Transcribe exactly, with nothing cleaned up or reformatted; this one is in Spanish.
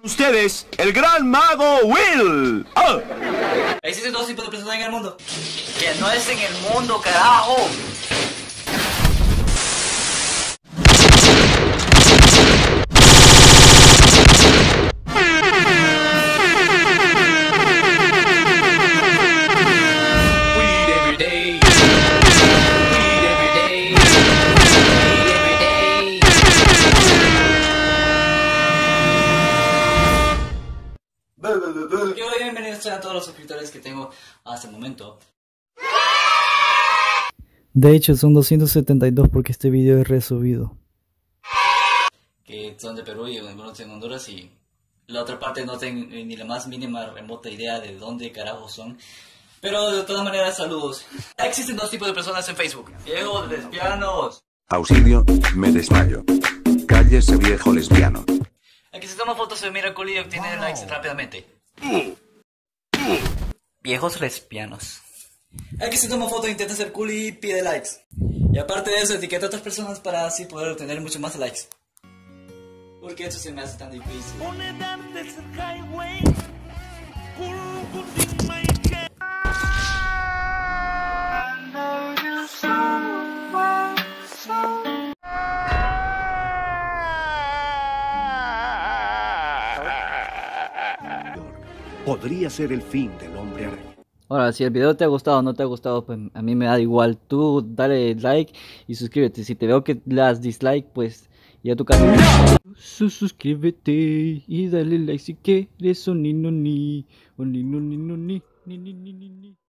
Ustedes, el gran mago Will. ¡Oh! Existen dos tipos de personas en el mundo. Que no es en el mundo, carajo. Yo bienvenidos a todos los suscriptores que tengo hasta el momento. De hecho son doscientos setenta y dos porque este video es resubido. Que son de Perú y algunos en Honduras, y la otra parte no tengo ni la más mínima remota idea de dónde carajo son. Pero de todas maneras, saludos. Existen dos tipos de personas en Facebook: viejos lesbianos. Auxilio, me desmayo. Cállese, viejo lesbiano. El que se toma fotos se mira cool y obtiene likes rápidamente. Viejos lesbianos. El que se toma fotos intenta ser cool y pide likes. Y aparte de eso, etiqueta a otras personas para así poder obtener mucho más likes. Porque eso se me hace tan difícil. Podría ser el fin del hombre araña. Ahora, si el video te ha gustado o no te ha gustado, pues a mí me da igual. Tú dale like y suscríbete. Si te veo que le das dislike, pues ya tu casa. Su suscríbete y dale like si quieres. O ni no ni. O ni no ni no ni. Ni ni ni ni ni.